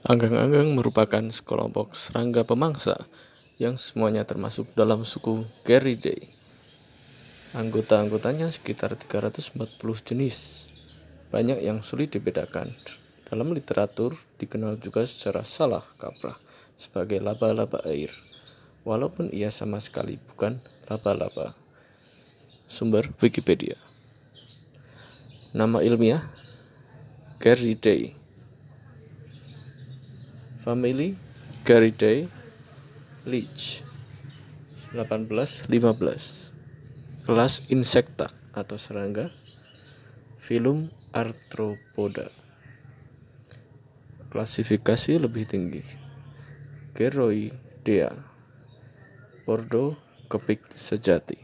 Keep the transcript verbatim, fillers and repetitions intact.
Anggang-anggang merupakan sekelompok serangga pemangsa yang semuanya termasuk dalam suku Geridae. Anggota-anggotanya sekitar tiga ratus empat puluh jenis, banyak yang sulit dibedakan. Dalam literatur dikenal juga secara salah kaprah sebagai laba-laba air, walaupun ia sama sekali bukan laba-laba. Sumber Wikipedia. Nama ilmiah Geridae. Famili Geridae Leech delapan belas lima belas. Kelas Insecta atau serangga. Filum Arthropoda. Klasifikasi lebih tinggi Geroidea, ordo kepik sejati.